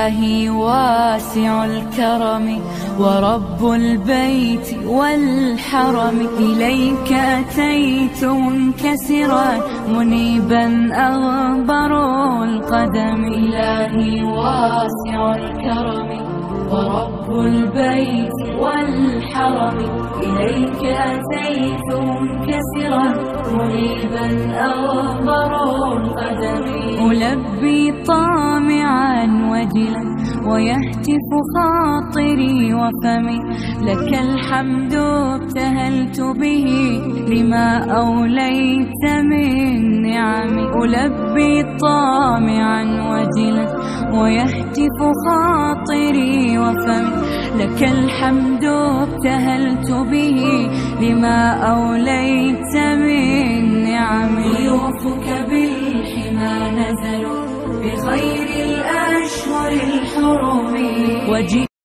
إلهي واسع الكرم ورب البيت والحرم، إليك أتيت منكسرا منيبا أغبر القدم. إلهي واسع الكرم ورب البيت والحرم، إليك أتيت منكسرا منيبا أغبر القدم. ألبي طامعا وجلا ويهتف خاطري وفمي، لك الحمد ابتهلت به لما أوليت من نعم. ألبي طامعا وجلا ويهتف خاطري وفمي، لك الحمد ابتهلت به لما أوليت من نعم. ضيوفك بالحمى نزلوا بخير الأشهر الحرم.